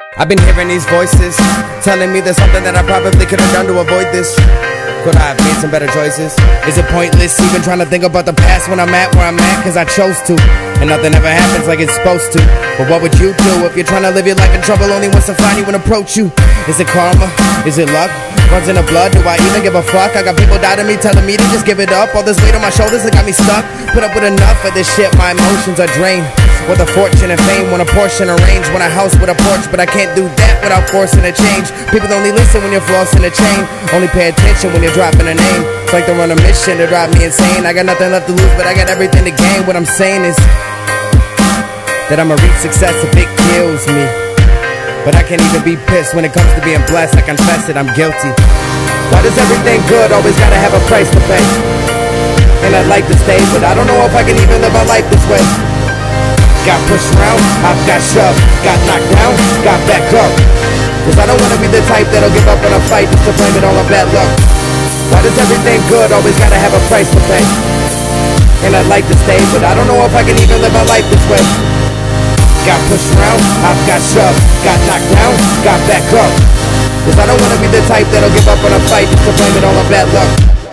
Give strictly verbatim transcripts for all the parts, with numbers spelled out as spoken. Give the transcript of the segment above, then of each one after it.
I've been hearing these voices telling me there's something that I probably could have done to avoid this. Could I have made some better choices? Is it pointless even trying to think about the past when I'm at where I'm at? Cause I chose to, and nothing ever happens like it's supposed to. But what would you do if you're trying to live your life in trouble? Only wants to find you and approach you. Is it karma? Is it luck? Runs in the blood? Do I even give a fuck? I got people doubting me, telling me to just give it up. All this weight on my shoulders that got me stuck. Put up with enough of this shit, my emotions are drained. With a fortune and fame, want a portion arranged. Want a house with a porch, but I can't do that without forcing a change. People only listen when you're flossing a chain. Only pay attention when you're dropping a name. It's like they're on a mission to drive me insane. I got nothing left to lose, but I got everything to gain. What I'm saying is that I'ma reach success if it kills me. But I can't even be pissed when it comes to being blessed. I confess it, I'm guilty. Why does everything good always gotta have a price to pay? And I'd like to stay, but I don't know if I can even live my life this way. Got pushed around, I've got shoved. Got knocked down, got back up. Cause I don't wanna be the type that'll give up in a fight just to blame it all on bad luck. Why does everything good always gotta have a price to pay? And I'd like to stay, but I don't know if I can even live my life this way. Got pushed around, I've got shoved. Got knocked down, got back up. Cause I don't wanna be the type that'll give up in a fight just to blame it all on bad luck.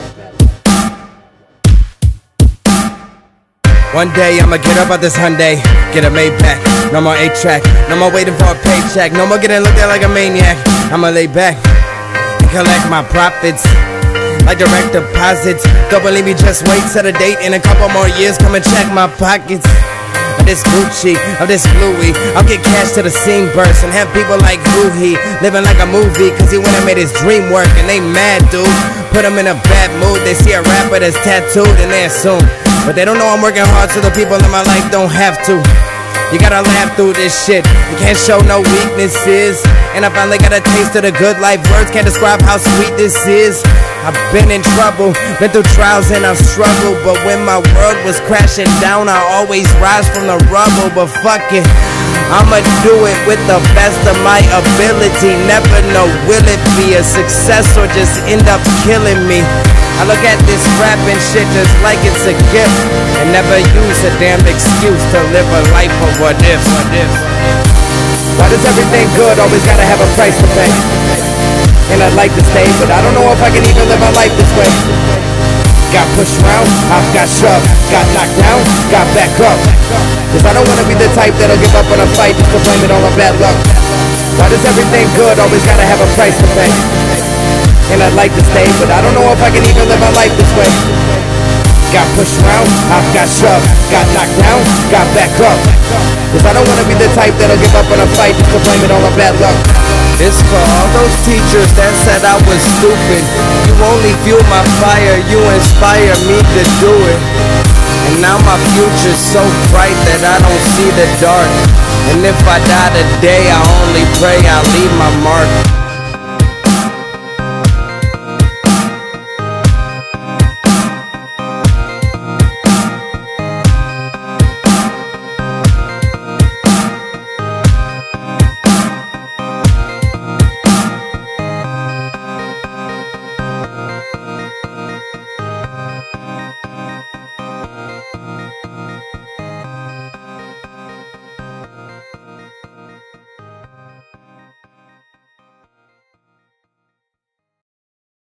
One day I'ma get up out this Hyundai, get a Maybach, no more eight track, no more waiting for a paycheck, no more getting looked at like a maniac. I'ma lay back and collect my profits like direct deposits. Don't believe me, just wait, set a date. In a couple more years, come and check my pockets. Of this Gucci, of this Louis, I'll get cash to the scene burst and have people like who he living like a movie, cause he went and made his dream work. And they mad, dude, put them in a bad mood. They see a rapper that's tattooed and they assume, but they don't know I'm working hard so the people in my life don't have to. You gotta laugh through this shit, you can't show no weaknesses. And I finally got a taste of the good life, words can't describe how sweet this is. I've been in trouble, been through trials and I've struggled. But when my world was crashing down, I always rise from the rubble. But fuck it, I'ma do it with the best of my ability. Never know, will it be a success or just end up killing me? I look at this rapping shit just like it's a gift, and never use a damn excuse to live a life of what if, what if. Why does everything good always gotta have a price to pay? And I'd like to stay, but I don't know if I can even live my life this way. Got pushed around, I've got shoved. Got knocked down, got back up. Cause I don't wanna be the type that'll give up in a fight just to blame it all on bad luck. Why does everything good always gotta have a price to pay? And I'd like to stay, but I don't know if I can even live my life this way. Got pushed around, I've got shoved. Got knocked down, got back up. Cause I don't wanna be the type that'll give up in a fight just to blame it all on bad luck. This for all those teachers that said I was stupid. You only fuel my fire, you inspire me to do it. And now my future's so bright that I don't see the dark. And if I die today, I only pray I leave my mark.